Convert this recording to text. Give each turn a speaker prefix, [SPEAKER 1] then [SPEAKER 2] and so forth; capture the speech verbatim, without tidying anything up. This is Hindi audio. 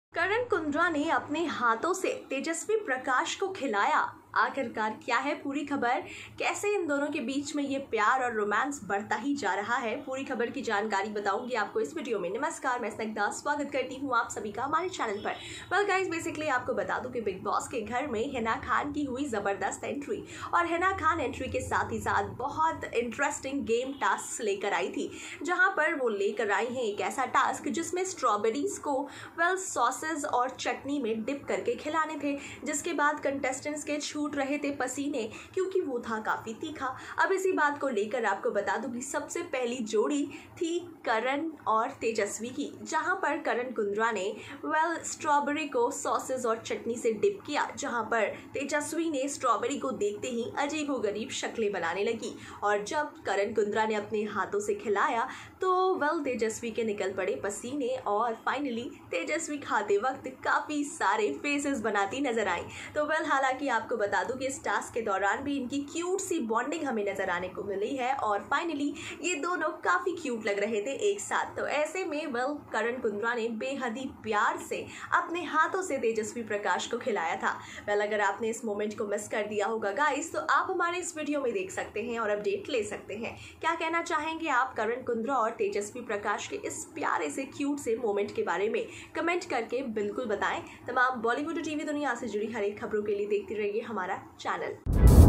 [SPEAKER 1] करण कुंद्रा ने अपने हाथों से तेजस्वी प्रकाश को खिलाया। आखिरकार क्या है पूरी खबर, कैसे इन दोनों के बीच में ये प्यार और रोमांस बढ़ता ही जा रहा है, पूरी खबर की जानकारी बताऊंगी आपको इस वीडियो में। नमस्कार, मैं स्निग्धा स्वागत करती हूँ आप सभी का हमारे चैनल पर। वेल गाइस, बेसिकली आपको बता दूं कि बिग बॉस के घर में हिना खान की हुई जबरदस्त एंट्री, और हिना खान एंट्री के साथ ही साथ बहुत इंटरेस्टिंग गेम टास्क लेकर आई थी, जहाँ पर वो लेकर आई है एक ऐसा टास्क जिसमें स्ट्रॉबेरीज को वेल सॉसेज और चटनी में डिप करके खिलाने थे, जिसके बाद कंटेस्टेंट्स के छूट रहे थे पसीने क्योंकि वो था काफी तीखा। अब इसी बात को लेकर आपको बता दूं कि सबसे पहली जोड़ी थी करण और तेजस्वी की, जहां पर करण कुंद्रा ने वेल स्ट्रॉबेरी को सॉसेज और चटनी से डिप किया, जहां पर तेजस्वी ने स्ट्रॉबेरी को देखते ही अजीबोगरीब शक्लें बनाने लगी। और जब करण कुंद्रा ने अपने हाथों से खिलाया तो वेल तेजस्वी के निकल पड़े पसीने, और फाइनली तेजस्वी खाते वक्त काफी सारे फेसेस बनाती नजर आई। तो वेल हालांकि आपको बता दूं कि इस टास्क के दौरान भी इनकी क्यूट सी बॉन्डिंग हमें नजर आने को मिली है, और फाइनली ये दोनों काफी क्यूट लग रहे थे एक साथ। तो ऐसे में वेल करण कुंद्रा ने बेहद ही प्यार से अपने हाथों से तेजस्वी प्रकाश को खिलाया था। वेल अगर आपने इस मोमेंट को मिस कर दिया होगा गाइस, तो आप हमारे इस वीडियो में देख सकते हैं और अपडेट ले सकते हैं। क्या कहना चाहेंगे आप करण कुंद्रा और तेजस्वी प्रकाश के इस प्यारे से क्यूट से मोमेंट के बारे में? कमेंट करके बिल्कुल बताएं। तमाम बॉलीवुड और टीवी दुनिया से जुड़ी हर एक खबरों के लिए देखते रहिए हमारा चैनल।